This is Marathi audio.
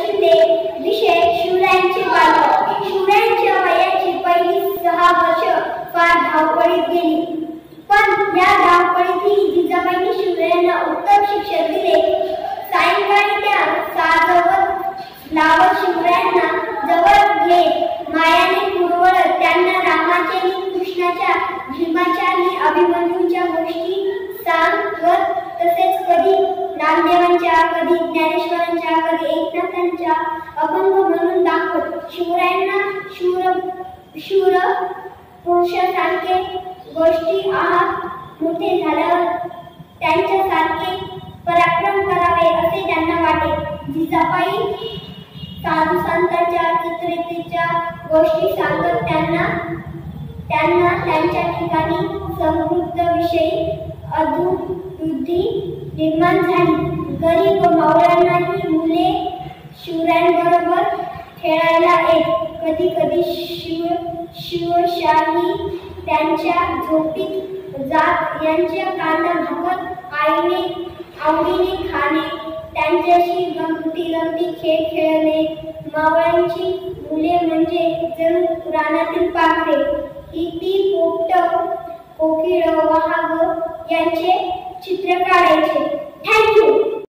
शिंदे. विषय शिवरायांचे बालपण. शिवरायांच्या वयाची पहिली 6 वर्ष फार धावपळीत गेली, पण या धावपळीतही जिजाबाईंनी शिवरायांना उत्तम शिक्षण दिले. सायंकाळी त्या साजवत लावत शिवरायांना जवळ घेत मायाने पुरवळत त्यांना रामाच्या आणि कृष्णाच्या, भीमाच्या आणि अभिमन्यूच्या गोष्टी सांगत. तसेच कधी नामदेवांच्या, कधी ज्ञानेश्वरांच्या, कधी एकनाथांच्या अभंग म्हणून दाखवत. शिवरायांना शूर पुरुषासारखे गोष्टी मोठे झाल्यावर त्यांच्यासारखे पराक्रम करावे असे त्यांना वाटे. जिजाबाई साधू संतांच्या, चित्ररीतीच्या गोष्टी सांगत त्यांना त्यांच्या ठिकाणी समृद्धीविषयी अद्भुतबुद्धी निर्माण झाली. गरीब मावळ्यांनाही मुले शिवरायांबरोबर खेळायला येत. कधी कधी शिवशाही त्यांच्या झोपीत जात. यांच्या कांदा भाकर आवडीने खाणे, त्यांच्याशी गमती खेळ खेळणे. मावळ्यांची मुले म्हणजे जणू रानातील पाखरे. ती पोपट, कोकिळ, वाघ यांचे चित्र काढायचे. थँक्यू.